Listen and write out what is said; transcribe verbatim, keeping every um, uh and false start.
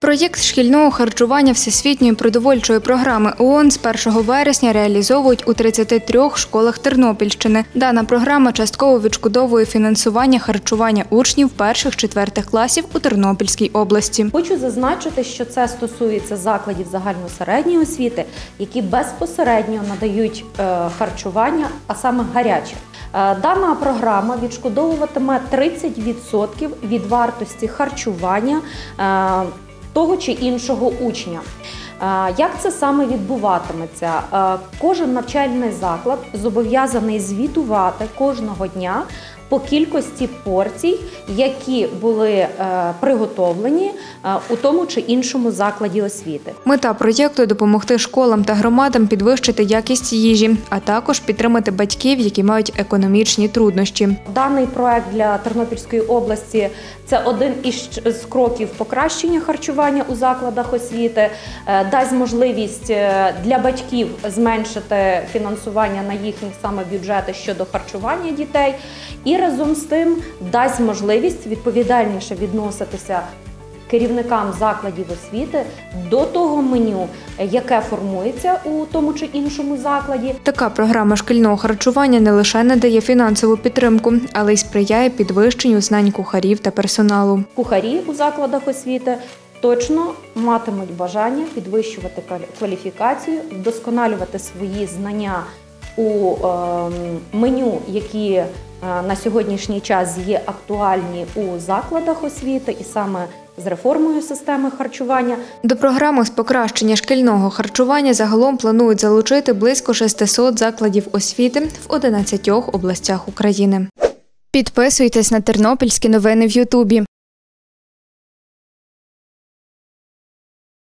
Проєкт шкільного харчування Всесвітньої продовольчої програми ООН з першого вересня реалізовують у тридцяти трьох школах Тернопільщини. Дана програма частково відшкодовує фінансування харчування учнів перших-четвертих класів у Тернопільській області. Хочу зазначити, що це стосується закладів загальносередньої освіти, які безпосередньо надають харчування, а саме гаряче. Дана програма відшкодовуватиме тридцять відсотків від вартості харчування того чи іншого учня. Як це саме відбуватиметься? Кожен навчальний заклад зобов'язаний звітувати кожного дня по кількості порцій, які були е, приготовлені е, у тому чи іншому закладі освіти. Мета проєкту – допомогти школам та громадам підвищити якість їжі, а також підтримати батьків, які мають економічні труднощі. Даний проект для Тернопільської області – це один із кроків покращення харчування у закладах освіти, е, дасть можливість для батьків зменшити фінансування на їхні саме бюджети щодо харчування дітей. І разом з тим дасть можливість відповідальніше відноситися керівникам закладів освіти до того меню, яке формується у тому чи іншому закладі. Така програма шкільного харчування не лише надає фінансову підтримку, але й сприяє підвищенню знань кухарів та персоналу. Кухарі у закладах освіти точно матимуть бажання підвищувати кваліфікацію, вдосконалювати свої знання у меню, які на сьогоднішній час є актуальні у закладах освіти, і саме з реформою системи харчування. До програми з покращення шкільного харчування загалом планують залучити близько шестисот закладів освіти в одинадцятьох областях України. Підписуйтесь на тернопільські новини в Ютубі.